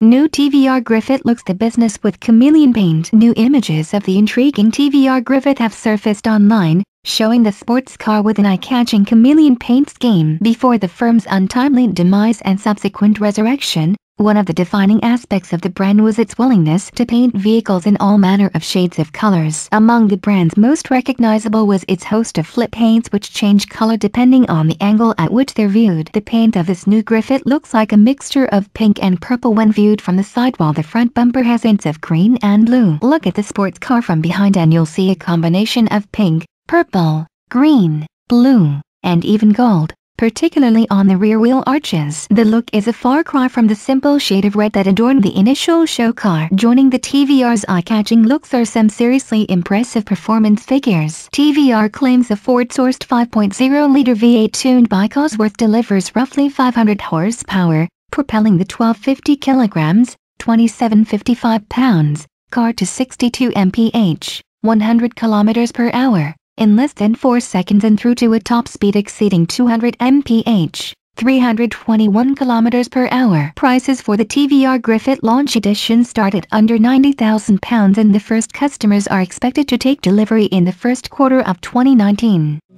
New TVR Griffith looks the business with Chameleon paint. New images of the intriguing TVR Griffith have surfaced online, showing the sports car with an eye-catching chameleon paint scheme. Before the firm's untimely demise and subsequent resurrection, one of the defining aspects of the brand was its willingness to paint vehicles in all manner of shades of colors. Among the brand's most recognizable was its host of flip paints which change color depending on the angle at which they're viewed. The paint of this new Griffith looks like a mixture of pink and purple when viewed from the side, while the front bumper has hints of green and blue. Look at the sports car from behind and you'll see a combination of pink, purple, green, blue, and even gold, particularly on the rear wheel arches. The look is a far cry from the simple shade of red that adorned the initial show car. Joining the TVR's eye-catching looks are some seriously impressive performance figures. TVR claims the Ford-sourced 5.0-liter V8 tuned by Cosworth delivers roughly 500 horsepower, propelling the 1250 kilograms, 2755 pounds, car to 62 mph, 100 kilometers per hour. In less than 4 seconds and through to a top speed exceeding 200 mph, 321 km per hour. Prices for the TVR Griffith Launch Edition start at under £90,000 and the first customers are expected to take delivery in the first quarter of 2019.